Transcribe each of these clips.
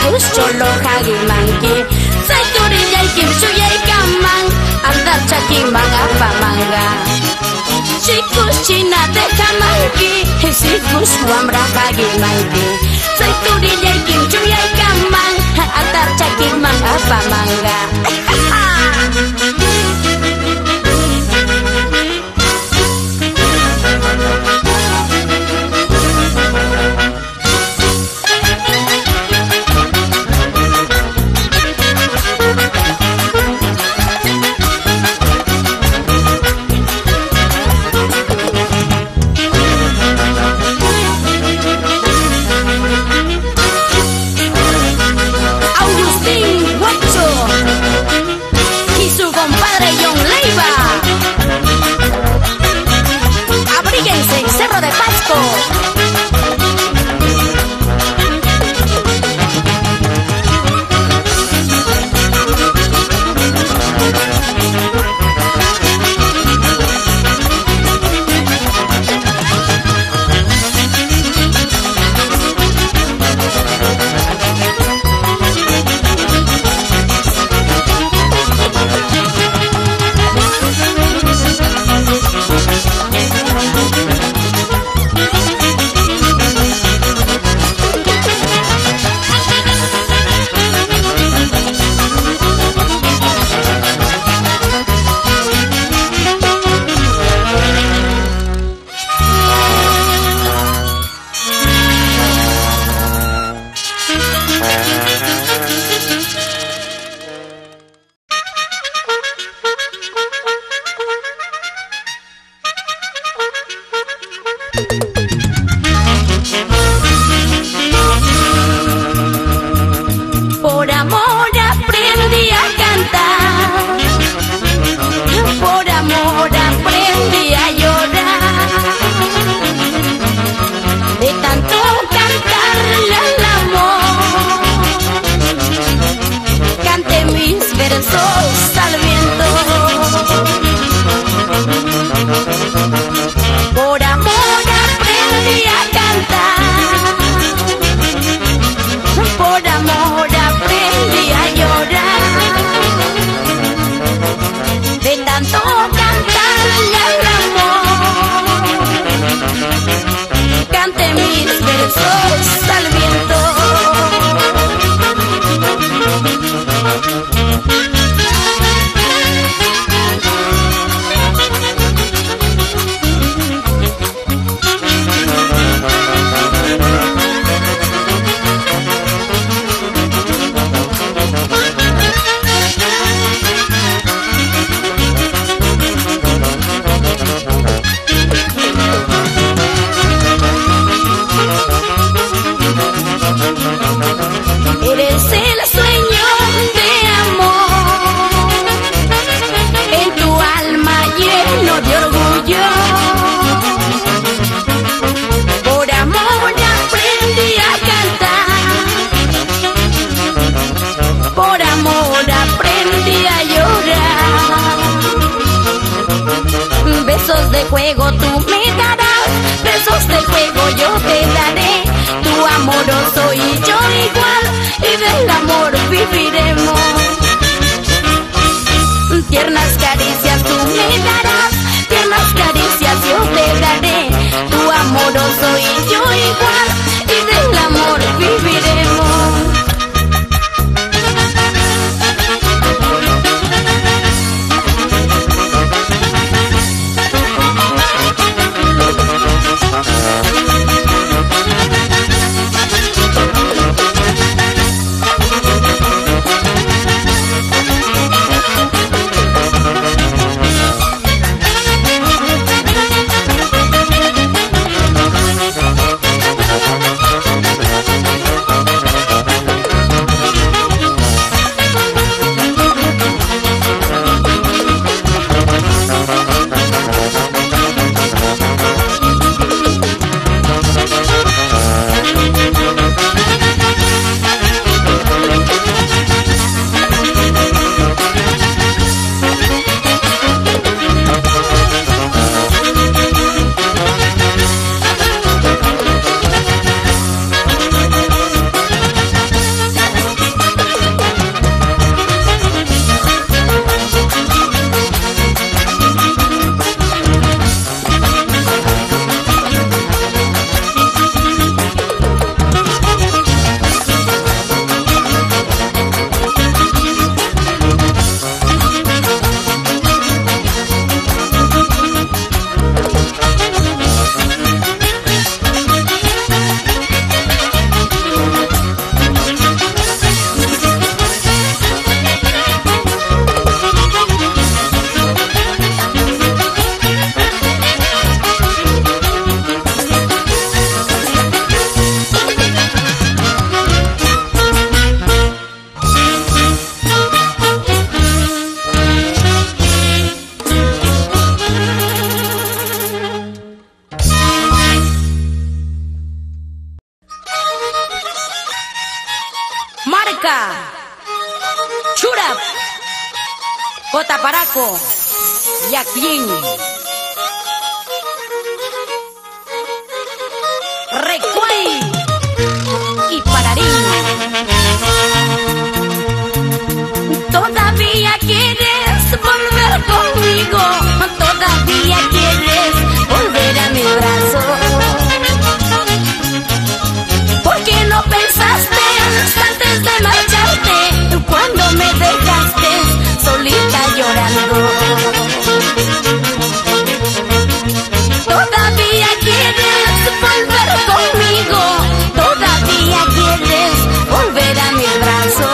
sikus cholo hagi mangki sai turi yai kim chu yai kamang andar chaki manga pamanga sikus china de kamangki sikus wamra hagi mangki sai turi yai kim chu yai kamang andar chaki manga pamanga. Por amor aprendí a cantar, por amor aprendí a llorar, de tanto cantarle al amor, canté mis versos al viento. Por amor aprendí a cantar, por amor aprendí a llorar, de tanto cantarle al amor, canté mis versos al viento. Eres el sueño de amor, en tu alma lleno de orgullo. Por amor aprendí a cantar, por amor aprendí a llorar. Besos de juego tú me darás, besos de juego yo te daré. Tu amoroso y yo igual, y del amor viviremos. Tiernas caricias tú me darás, tiernas caricias yo te daré. Tu amoroso y yo igual, y del amor viviremos. Chapo, Yaquín, Recuay y Pararín. Todavía quieres volver conmigo, todavía quieres volver a mi brazo. ¿Por qué no pensaste antes de marcharte cuando me dejaste solita llorando? Todavía quieres volver conmigo, todavía quieres volver a mi brazo.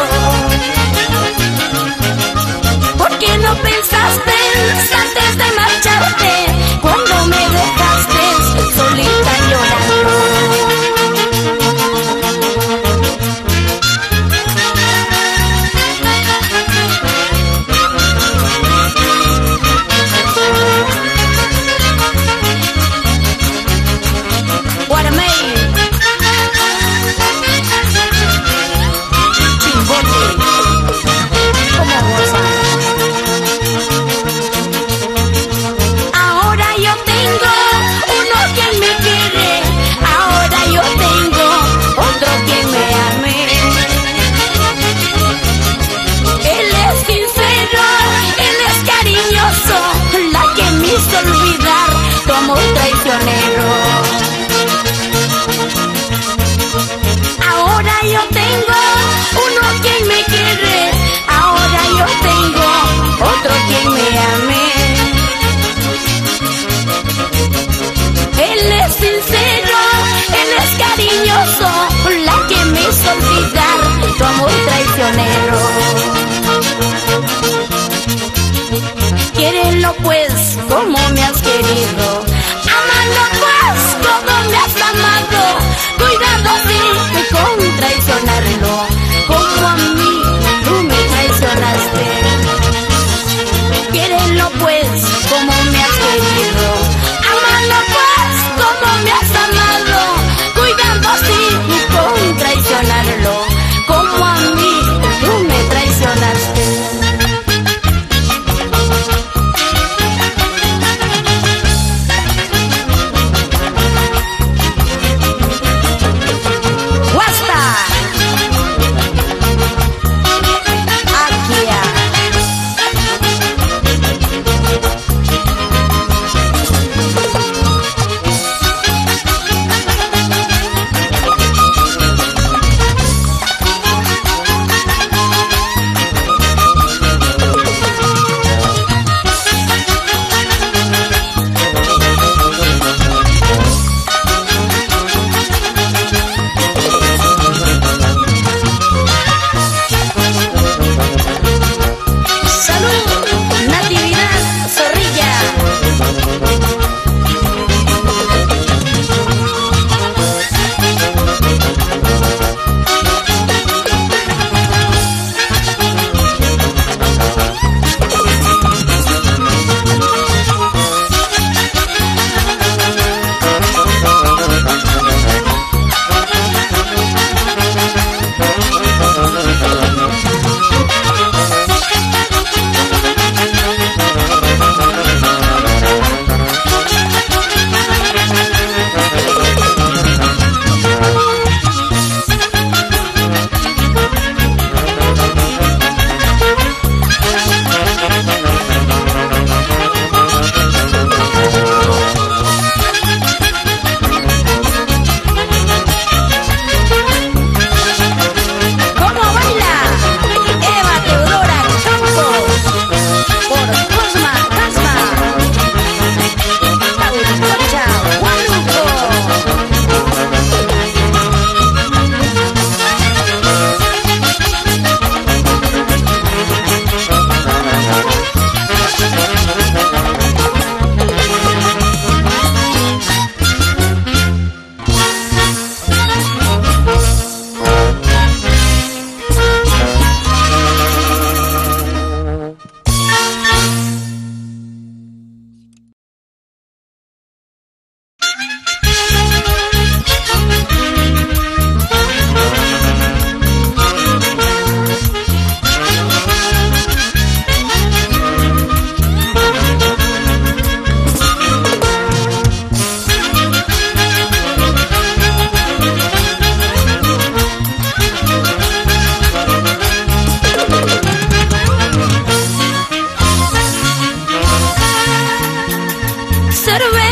¿Por qué no pensaste antes de marcharte cuando me dejaste solita llorando? Olvidar tu amor traicionero. Ahora yo tengo uno quien me quiere, ahora yo tengo otro quien me ame. Él es sincero, él es cariñoso, la que me hizo olvidar tu amor traicionero. Quiérelo pues como me has querido, amalo pues como me has amado. Cuidado si con traicionarlo, como a mí tú me traicionaste. Quiérelo pues como me has querido, amalo pues como me has amado. Cuidado si con traicionarlo, como a mí tú me traicionaste.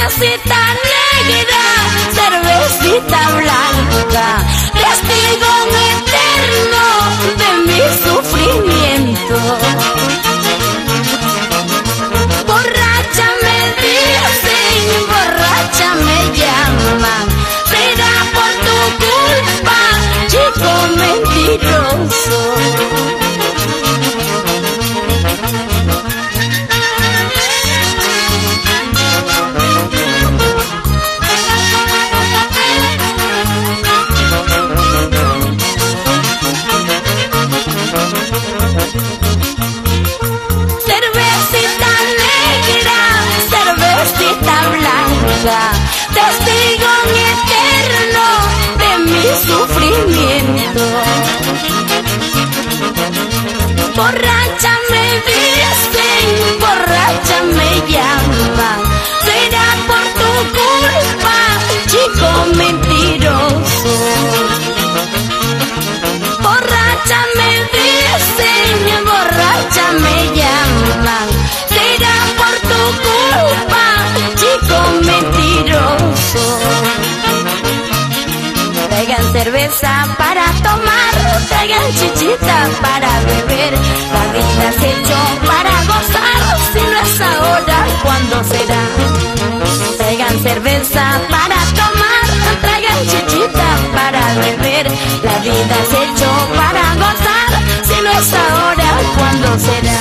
cervecita negra, cervecita blanca, testigo eterno de mi sufrimiento. Borracha me dicen, borracha me llaman, será por tu culpa, chico mentiroso. Cervecita negra, cervecita blanca, testigo eterno de mi sufrimiento. Borracha me dicen, borracha me llaman, será por tu culpa, chico mentiroso. Borracha me dicen, borracha me llaman, será por tu culpa, chico mentiroso. Traigan cerveza para tomar, traigan chichita para beber, la vida se echó para gozar, si no es ahora, ¿cuándo será? Traigan cerveza para tomar, traigan chichita para beber, la vida se echó para gozar, si no es ahora, ¿cuándo será?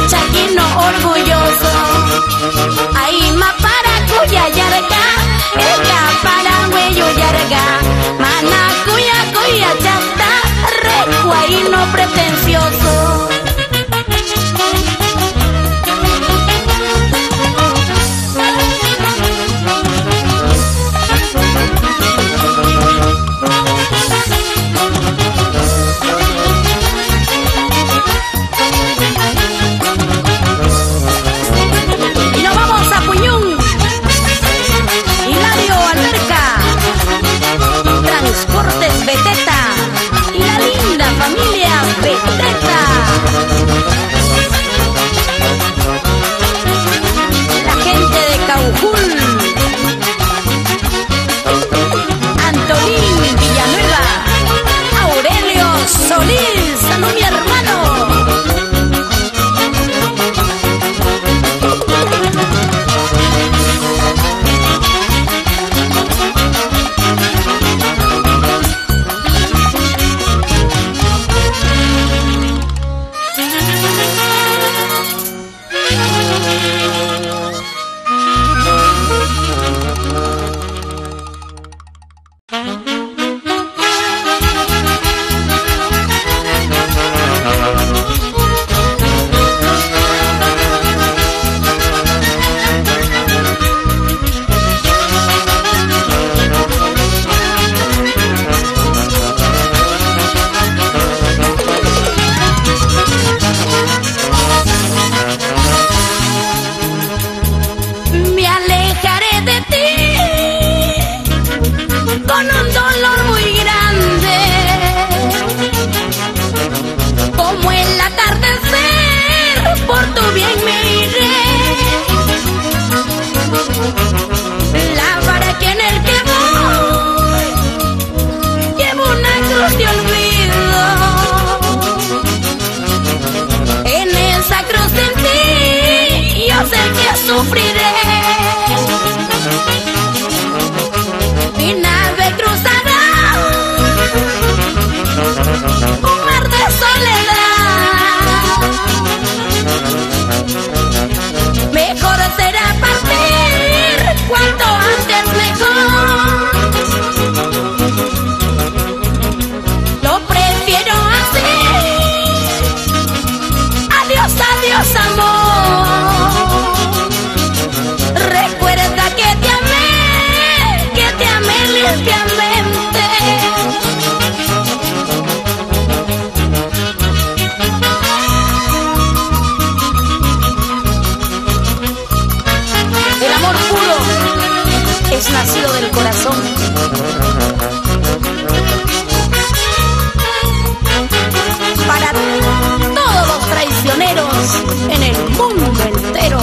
chaquino orgulloso. Ahí ma para cuya yarga, eka para huello yarga. Mana cuya chata, recua y no pretencioso. Transportes Beteta y la linda familia Beteta. La gente de Caujul, Antolín Villanueva, Aurelio Solís, salud mi hermano. Sufriré, mi nave cruzará un mar de soledad. Mejor será partir cuanto antes mejor. Lo prefiero así. Adiós, adiós, amor. Limpiamente. El amor puro es nacido del corazón. Para todos los traicioneros en el mundo entero.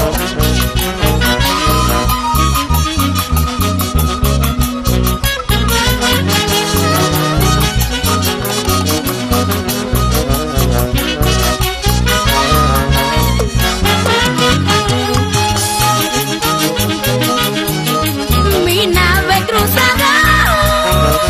Mi nave cruzará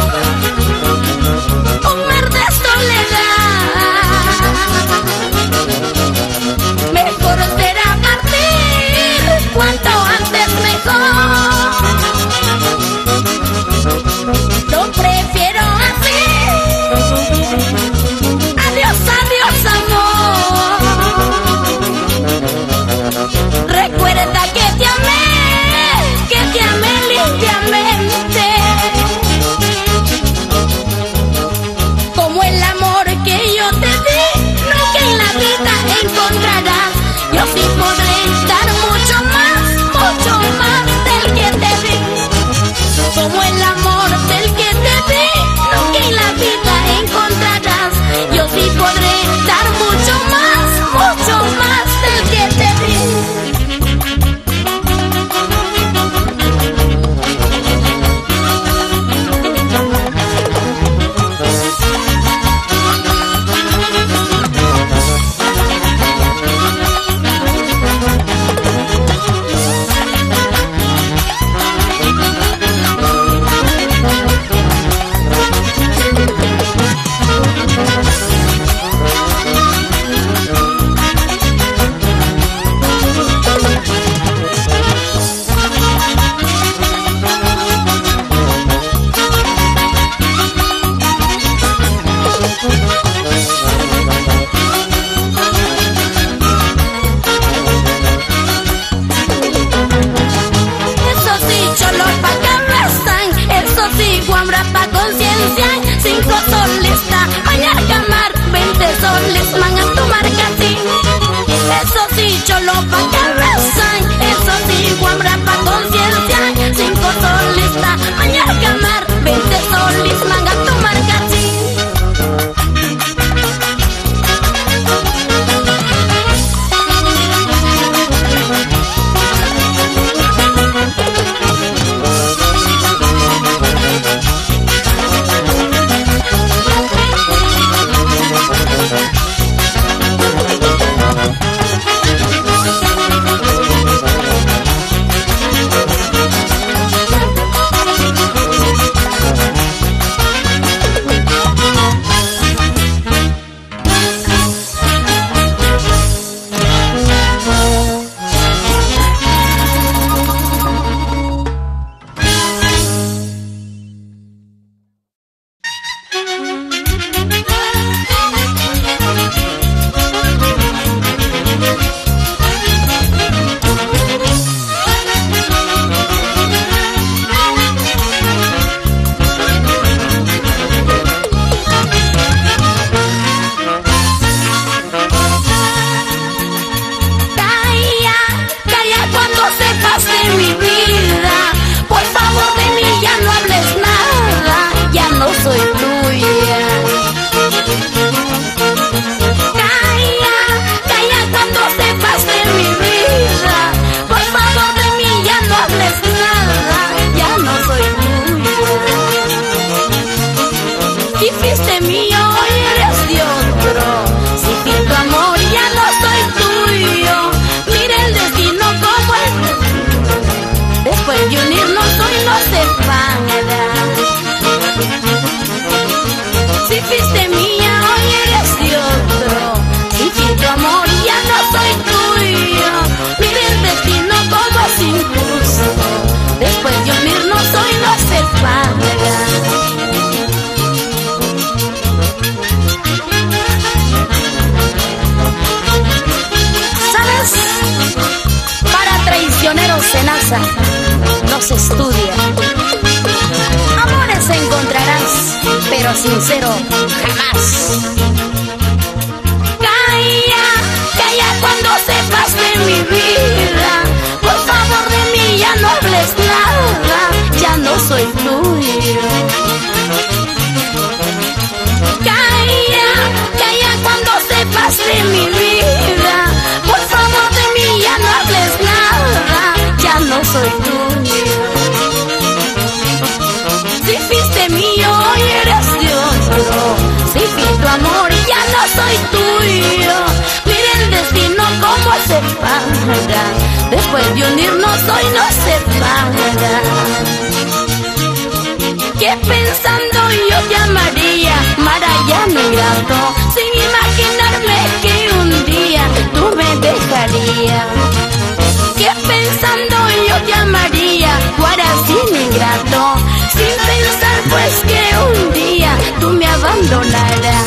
pasa, no se estudia. Amores encontrarás, pero sincero jamás. Calla, calla cuando sepas de mi vida. Por favor de mí ya no hables nada, ya no soy tuyo. Calla, calla cuando sepas de mi vida. Por favor de mí ya no hables nada, ya no soy tuyo. Si fuiste mío hoy eres de otro. Si fui tu amor ya no soy tuyo. Mira el destino como se paga. Después de unirnos hoy nos separa. Que pensando yo te amaría, Marayano ingrato, sin imaginarme que un día tú me dejarías. Que pensando yo te amaría, Guaracín ingrato, sin pensar pues que un día tú me abandonarás.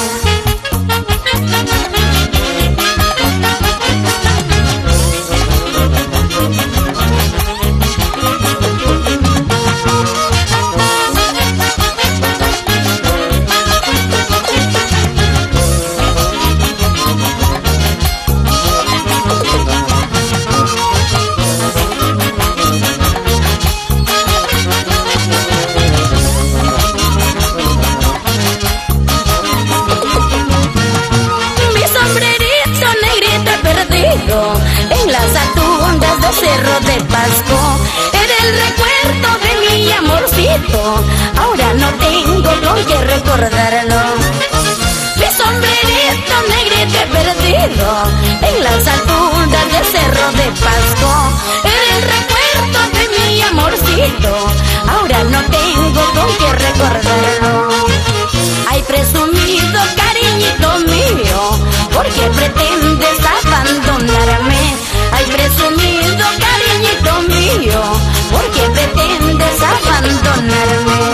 En las alturas del Cerro de Pasco, era el recuerdo de mi amorcito. Ahora no tengo con qué recordarlo. Mi sombrerito negrito he perdido en las alturas del Cerro de Pasco. Era el recuerdo de mi amorcito. Ahora no tengo con qué recordarlo. Ay, presumido cariñito mío, ¿por qué pretendes abandonarme? Ay, presumido cariñito mío, ¿por qué pretendes abandonarme?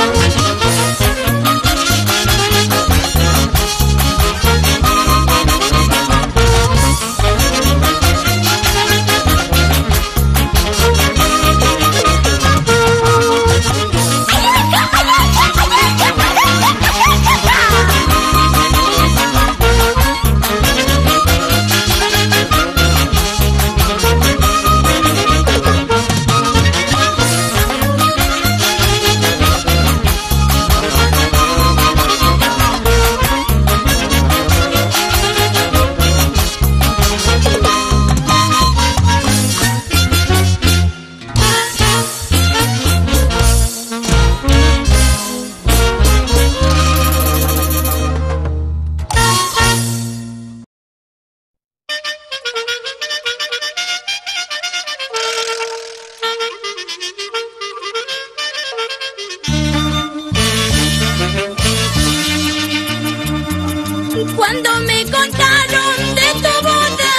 Cuando me contaron de tu boda,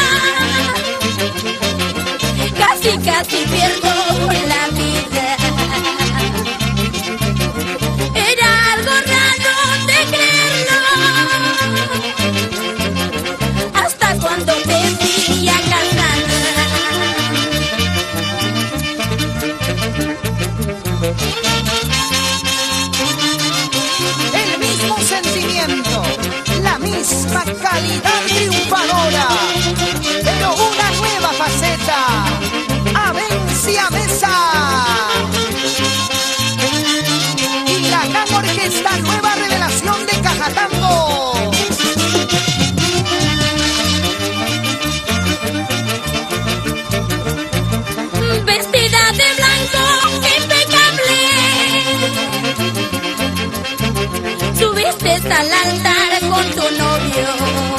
casi pierdo la vida. Era algo raro de creerlo, hasta cuando te vi a casar. El mismo sentimiento, la misma calidad triunfadora, pero una nueva faceta. Avencia Mesa y la gran orquesta Nueva Revelación de Cajatango. Vestida de blanco impecable, subiste al altar con tu novio.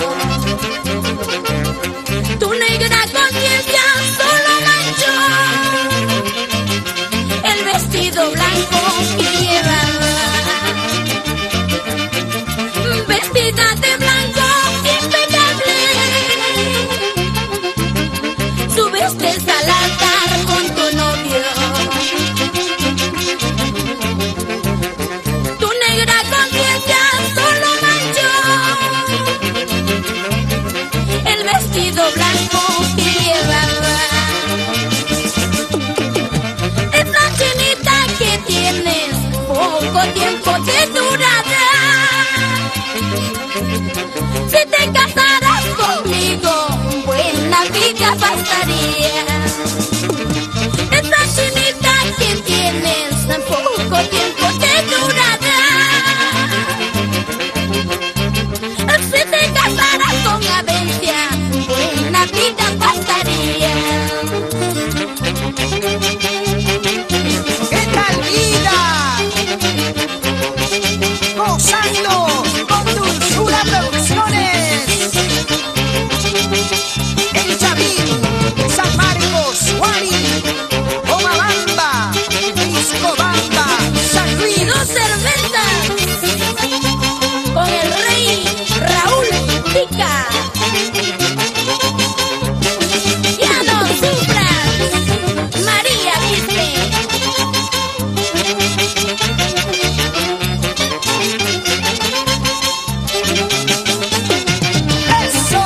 Tu negra conciencia solo manchó el vestido blanco que llevaba. Vestida de blanco impecable, subiste al altar con tu novio. Tu negra conciencia solo manchó el vestido blanco que llevaba. poco tiempo te durará. Si te casarás conmigo, buena vida bastaría. Esta chinita que tienes, poco tiempo te durará. Si te casarás con Avencia, buena vida bastaría. ¿Qué tal vida? Gozando con Dulzura Producciones. El Chavín, San Marcos, Guari, Omabamba, Discobamba, San Luis. Y 2 cervezas con el rey Raúl Pica. Ya no sufras, María Viste. ¡Eso!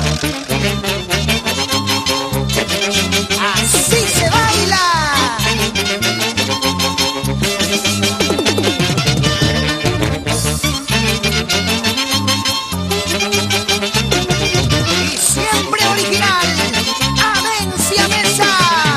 ¡Así se baila! Y siempre original, Avencia Mesa.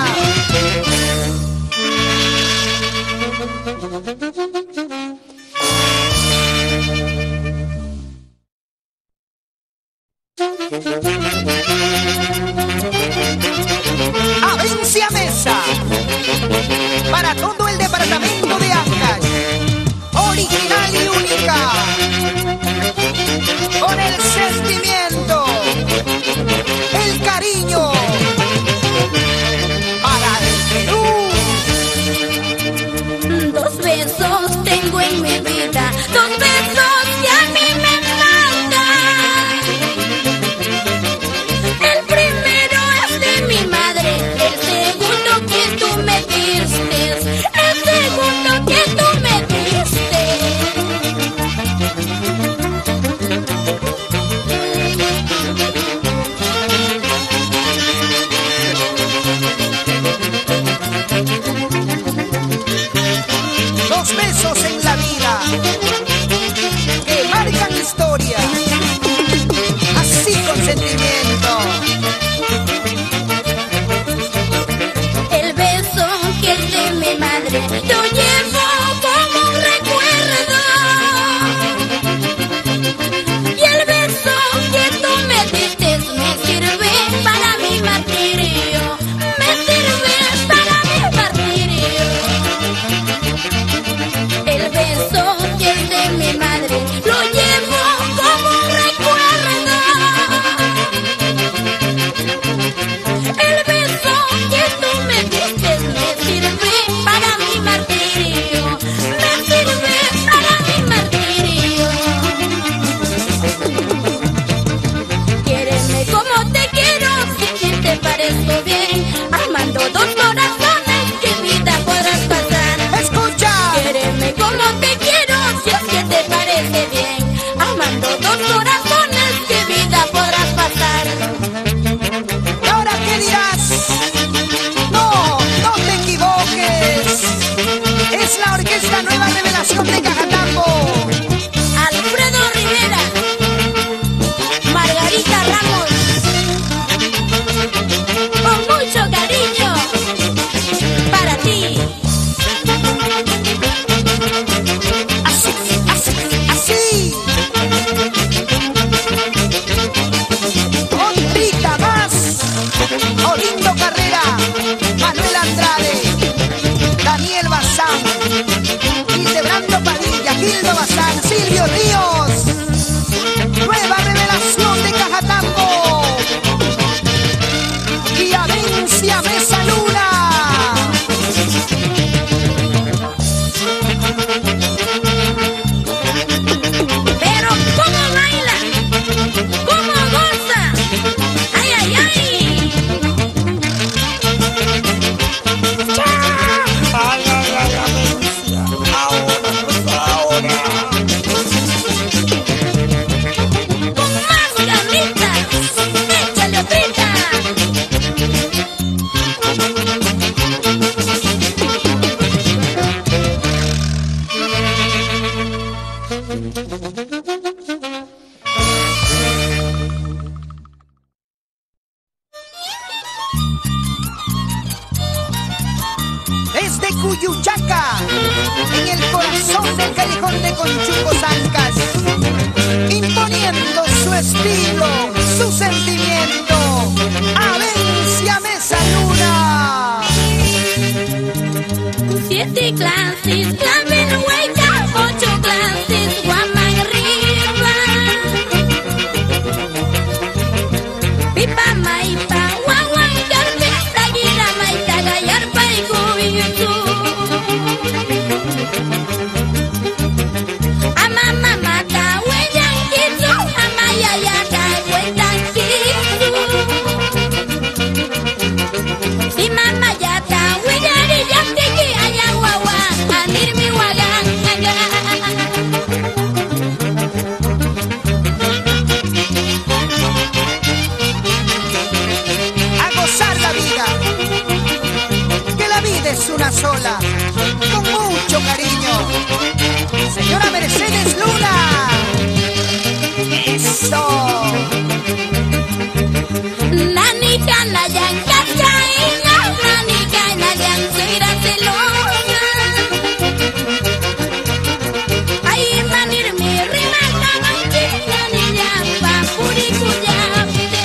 Avencia Mesa, para todo el departamento de Ancash, original y única, con el sentimiento, el cariño, para el Perú. 2 besos tengo en mi vida, 2 besos que a mí me matan. El primero es de mi madre, el segundo que tú me diste, el segundo Cuyuchaca, en el corazón del callejón de Conchuco Zancas, imponiendo su estilo, su sentimiento. Avencia Mesa Luna. 7 clases, clave no hueca, 8 clases, guamán arriba. Pipa maipa, guaguan carpe, taguira maita, gallarpa y cubiyutu. Ama mamata, huellan kitsu, ama yayata, huetan kitsu. Si mama yata, huellari yatiki, ayahuahua, anirmi wagan, A gozar la vida, que la vida es una sola, con mucho cariño. Señora Mercedes Luna. Eso. Nani kana yang kacaina, nani kana yang segera celosa. Ay manir mi rima kamanti, nani yang papuri kuyapte.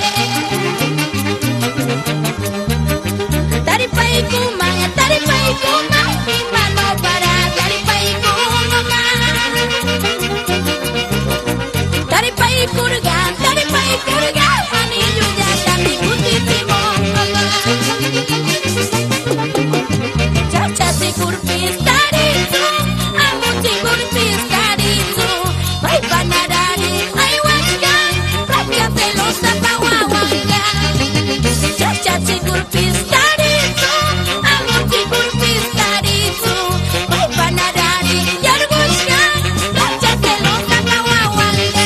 Dari pai kuma, imano para dari pai kuma. Dari pai purga, anillo ya kami putisimo. Chacha si kurpis tarizu, amo si kurpis tarizu. Ay panarari, ay wanga, racha celosa pawawanga. Chacha si kurpis tarizu, amo si kurpis tarizu. Ay panarari, yargushka, racha celosa pawawanga.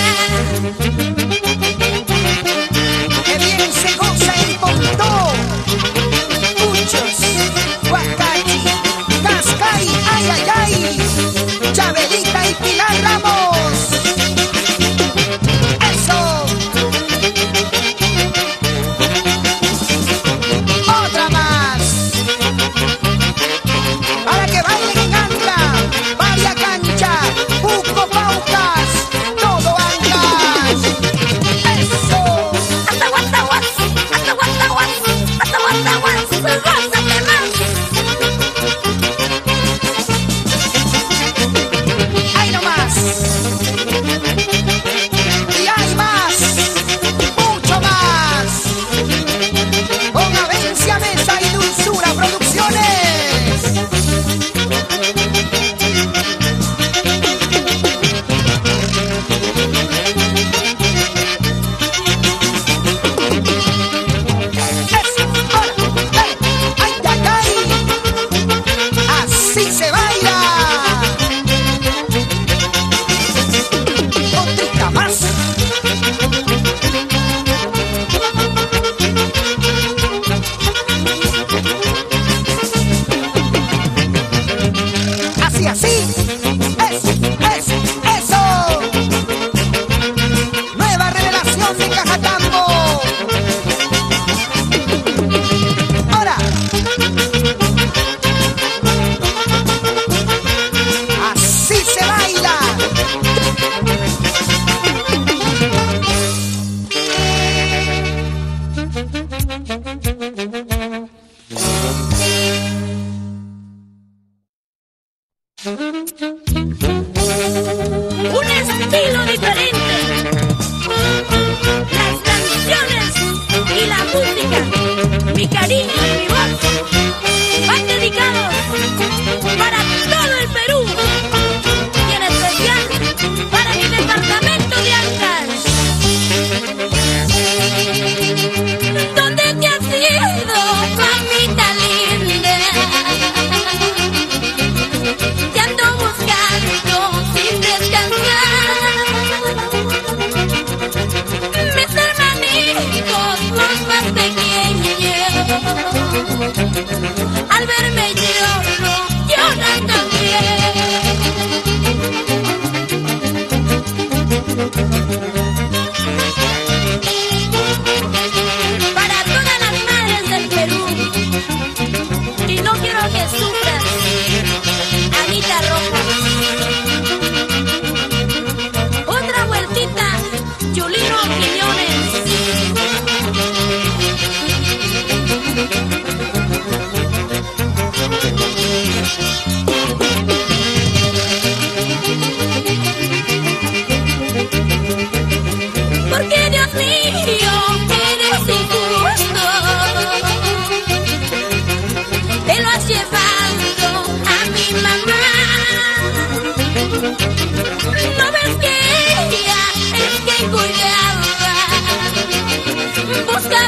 Que bien se goza en Pontón. Puchos, Huacachi, Cascay, ay, ay, ay. Chabelita y Pilar Ramos. Eso. Otra más. Para que bailen en Anca, Varia Cancha, Buco Paucas, todo Ancas. Eso. Hasta guataguas, rózate más. Hay no más. Y hay más. Mucho más. Con Avencia Mesa y Dulzura Producciones. Eso. Ahora, dale. Ay, ay, ay. Así se baila. Otrita más. Así, así. Eso. Nueva revelación de Cajatambo. Ahora. Así se baila. Un estilo diferente. Las canciones y la música, mi cariño y mi voz van dedicados para todo el Perú y en especial para mi departamento de Ancash. ¿Dónde te has ido, mamita linda? Te ando buscando sin descansar. Mis hermanitos, los más pequeños,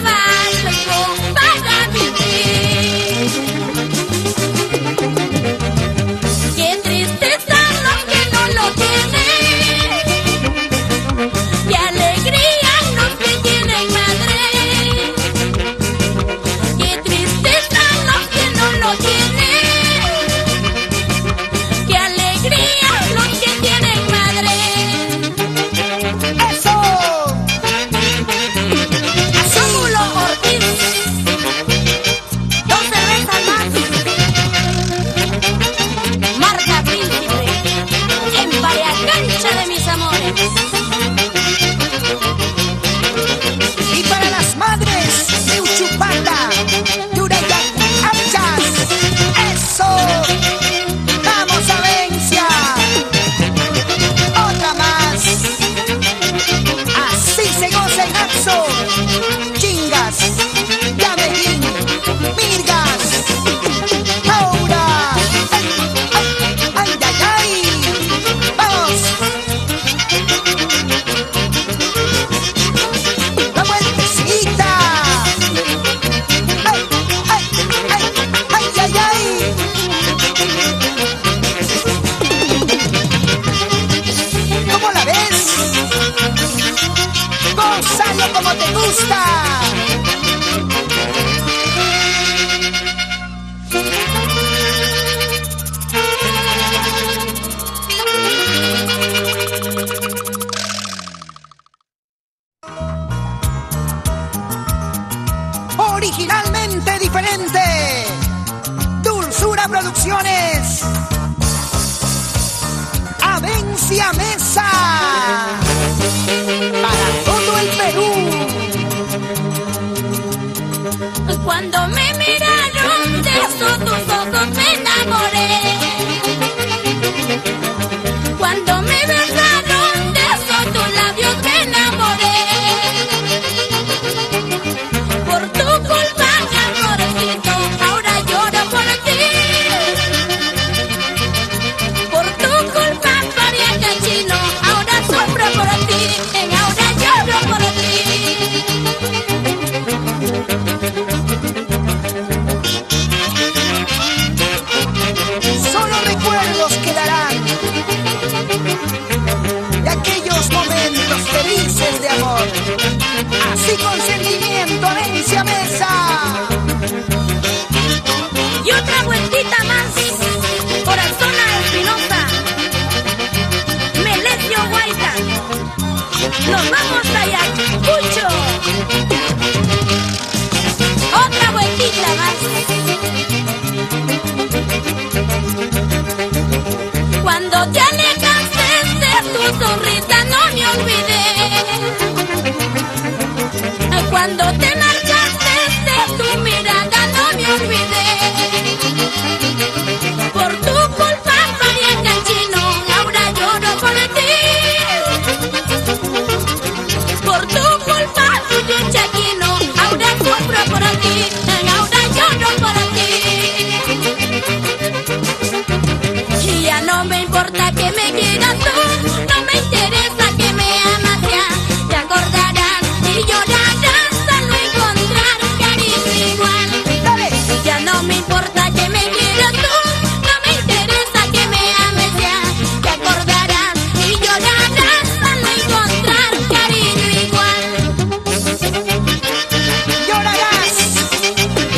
trabajo para vivir. Qué tristeza los que no lo tienen, qué alegría los que tienen madre. Qué tristeza los que no lo tienen, qué alegría los que tienen madre. ¡Eso! Azúmulo Ortiz, 2 cervezas más. Marca Príncipe, embriagancha de mis amores. Y para las madres de Uchupata, Yurayac, Achas, ¡eso! ¡Vamos a Vencia! ¡Otra más! Así se goza en Axo, Chingas, Yamejín, Mirgas, Aura. ¡Ay, ay, ay! ¡Vamos! ¡La vueltecita! ¡Ay, ay, ay, ay, ay, ay! ¿Cómo la ves? ¡Gózalo como te gusta! Originalmente diferente. Dulzura Producciones. Avencia Mesa. Para todo el Perú. Cuando me miraron de esos tus ojos me enamoré. Cuando me besaron de esos tus labios me enamoré. Por tu culpa, mi amorcito, ahora lloro por ti. Por tu culpa, pariente chino, ahora sufro por ti. Ahora lloro por ti. Solo recuerdos quedarán de aquellos momentos felices de amor. Así con sentimiento, Avencia Mesa. Y otra vueltita más por la zona Espinosa, Melesio Guaita. Nos vamos allá, Pucho. Otra vueltita más. Cuando te alejaste de tu sonrisa no me olvidé. Cuando te marchaste de tu mirada no me olvidé. Por tu culpa, pariente chino, ahora lloro por ti. Por tu culpa, tuyo chaquino, ahora sufro por ti. Ahora lloro por ti. Y ya no me importa que me quieras tú, no me interesa que me amas ya. Te acordarás y llorarás al no encontrar cariño igual. Dale. Ya no me importa que me quieras tú, no me interesa que me ames ya. Te acordarás y llorarás al no encontrar cariño igual. Llorarás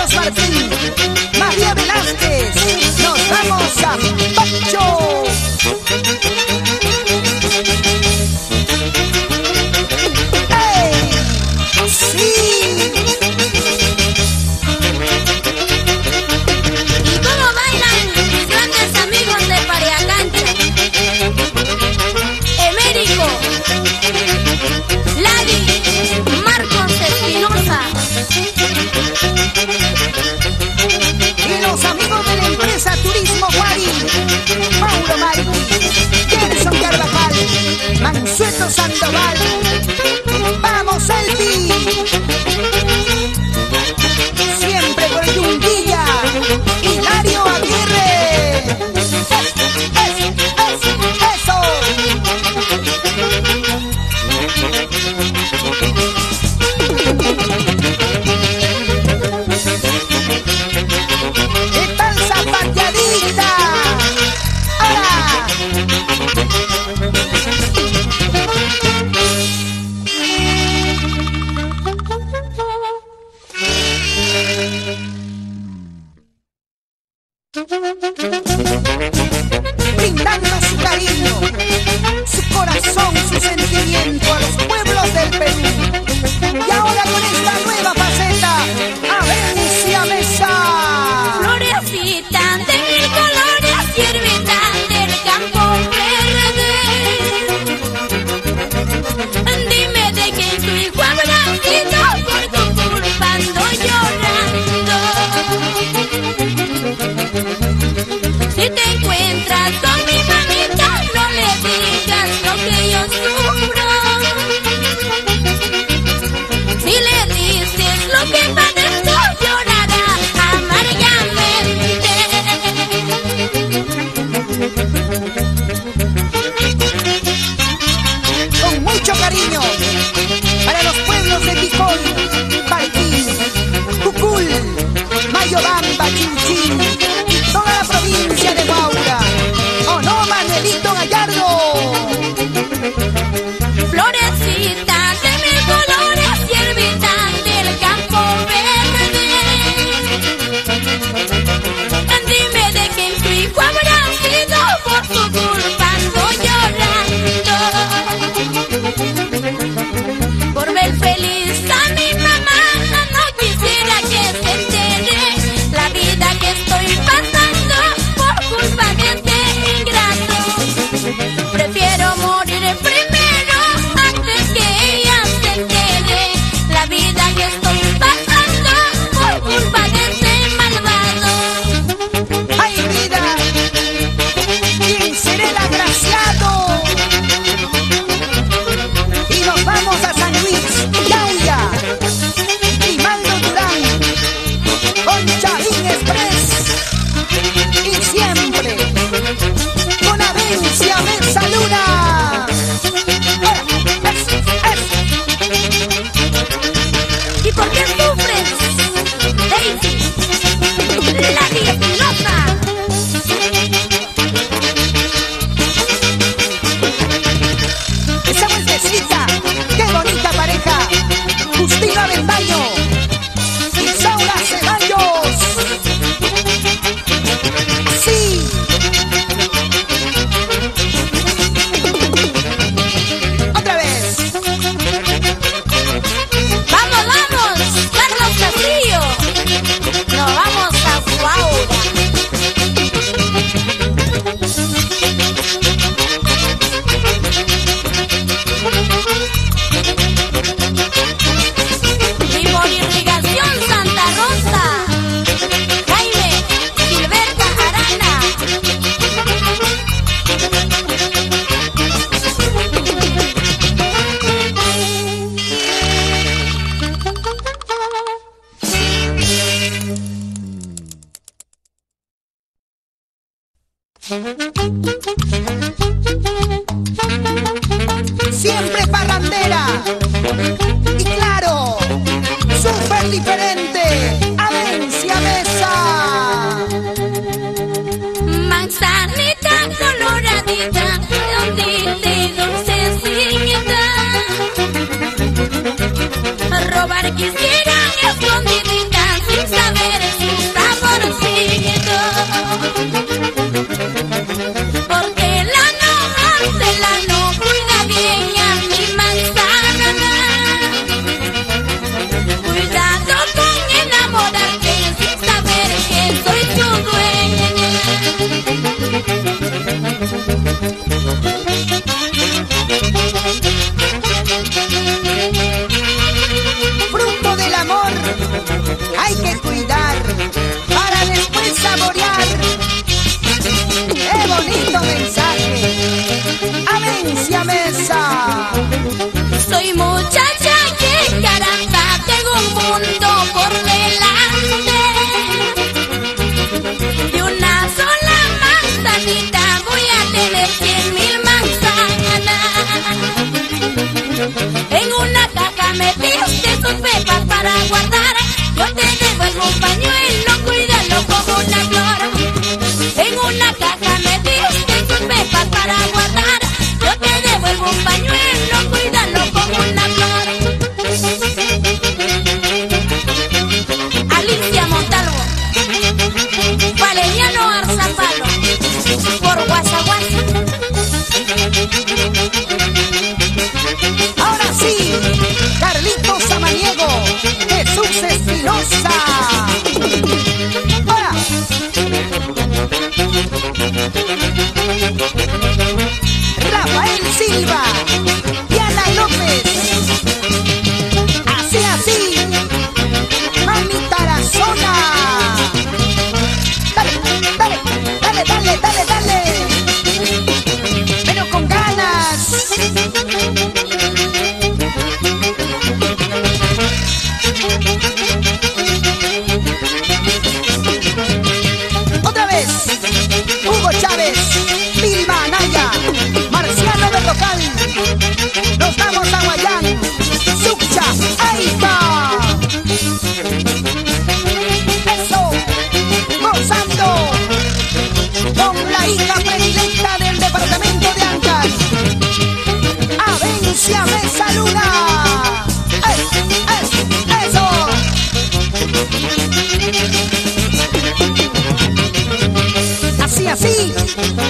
Carlos Martín, María Velázquez, nos vamos a Pacho. ¡Ey! ¡Sí! ¿Y cómo bailan mis grandes amigos de Pariacancha? Emérico, Lali, Marcos Espinosa. Y los amigos de la empresa Turismo Guari, Mauro Martí, Gerson Carvajal, Mansueto Sandoval. ¡Vamos, Selfie! Siempre con Yunguilla, Hilario Aguirre. ¡Eso! ¿Qué tal zapateadita? ¡Ahora! Brindando su cariño, su corazón, su sentimiento a los pueblos del Perú. Y ahora con esta nueva faceta, Avencia Mesa. Florecita de mil colores, hierbita del campo verde. Dime de qué tu hijo habrá sido, por tu culpa ando llorando. Si te encuentras con mi mamita, no le digas lo que yo sufro. Si le dices lo que padezco, llorará amargamente. Con mucho cariño para los pueblos de Ticol, Parquín, Cucul, Mayobamba, Chinchín y toda la provincia de Huaura. ¡Oh no, Manuelito Gallardo! Florecita de mil colores, hierbita del campo verde. Dime de quién tu hijo habrá sido, por tu culpa ando llorando. Por ver feliz a mi mamá, no quisiera que se entere la vida que estoy pasando por culpa de este ingrato. Prefiero morir primero antes que ella se entere la vida que estoy pasando por culpa de este malvado. ¡Ay, vida! ¿Quién será el agraciado? Y nos vamos a San Luis, Yauya, Grimaldo Durán, con Chavín Express. Y siempre con Avencia Mesa Luna. ¿Y por qué sufres, Daisy? La Espinosa. Esa vueltecita, qué bonita pareja. Justina Bendaño y Saura Ceballos. Sí. Otra vez. ¡Vamos, vamos! ¡Carlos Castillo! ¡Nos vamos a Huaura! Limón Irrigación Santa Rosa. Jaime Gilberta Arana. Siempre parrandera. Y claro, súper diferente. Avencia Mesa. Manzanita coloradita, redondita y dulcecita. Robar quisieran escondiditas y sin saber su saborcito. Porque la no cuida bien a mi manzana. Cuidado con enamorarte sin saber que soy tu dueña. Fruto del amor hay que cuidar para después saborear. ¡Qué bonito mensaje! ¡Amencia mesa! Soy muchacha que caramba tengo un mundo por delante. De una sola manzanita voy a tener 100,000 manzanas. En una caja me diste sus pepas para guardar. Yo te devuelvo un pañuelo, cuídalo como una flor. En una caja me diste sus pepas para guardar. Yo te devuelvo un pañuelo, cuídalo como una flor. Alicia Montalvo, Valeriano Arzapalo, por Guasaguasa. Ahora sí, Carlitos Samaniego, Jesús Espinosa. ¡Ahora! Rafael Silva, Diana López. Así, así, Mami Tarazona. Dale, dale, dale, dale, dale, dale. Pero con ganas. Otra vez, Hugo Chávez, Vilma Anaya, Marciano del Local. Nos vamos a Guayán, Succha, Aipa. Eso, gozando con la hija predilecta del departamento de Ancash, Avencia Mesa Luna. Eso. Así, así,